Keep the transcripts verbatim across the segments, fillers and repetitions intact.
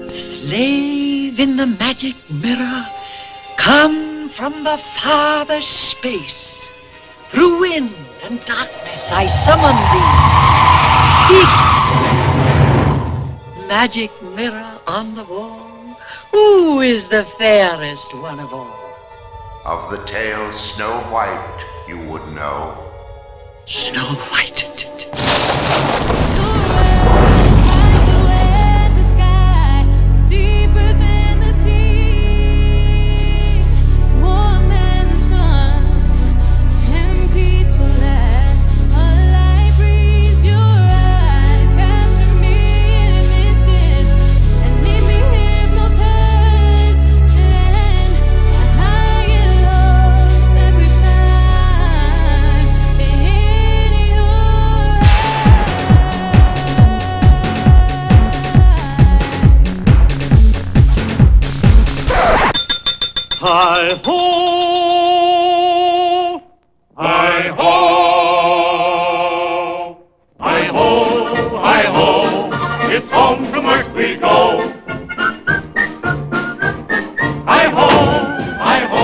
Slave in the magic mirror, come from the farthest space. Through wind and darkness I summon thee. Speak, magic mirror on the wall, who is the fairest one of all? Of the tale Snow White you would know. Snow White. Hi-ho! Hi-ho! Hi-ho! Hi-ho! It's home from work we go. Hi-ho! Hi-ho!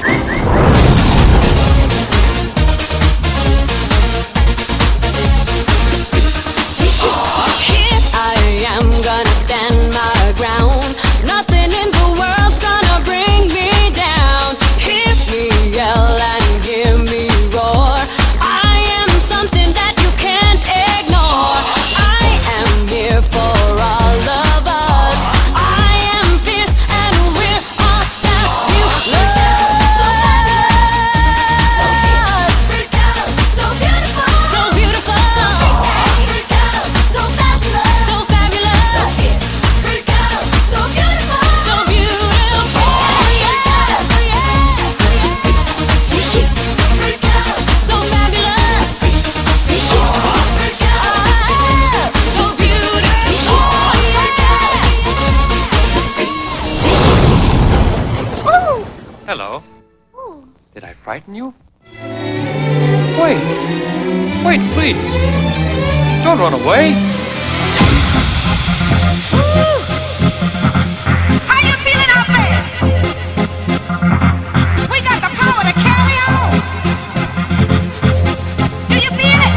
Here I am gonna stand my ground. Nothing in the world's gonna bring me down. Hear me yell and hear me roar. I am something that you can't ignore. I am here for all of us. I am fierce and we're all fabulous. So fabulous, so fierce, so beautiful, so beautiful, so fabulous, so fabulous, so fabulous, so fierce, so beautiful, so beautiful. So fabulous, so beautiful. Hello. Did I frighten you? Wait. Wait, please. Don't run away. How you feeling out there? We got the power to carry on. Do you feel it?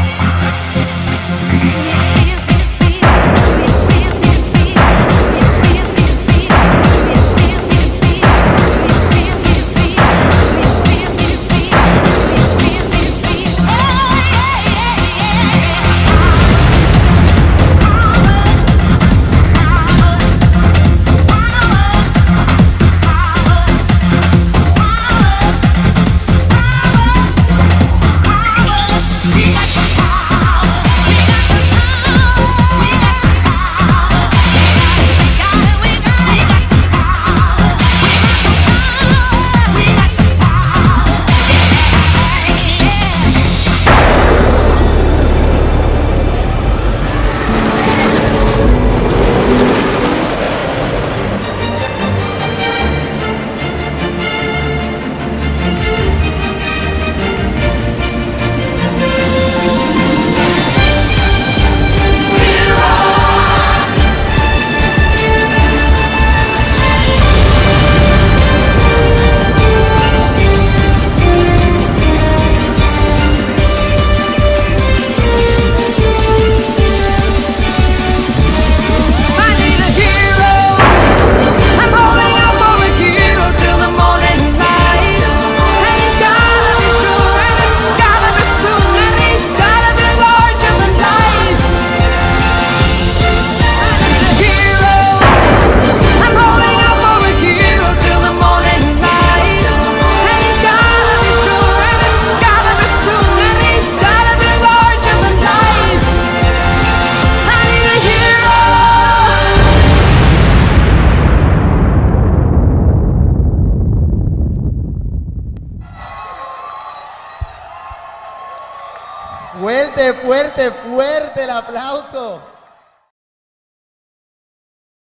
Fuerte, fuerte, fuerte el aplauso.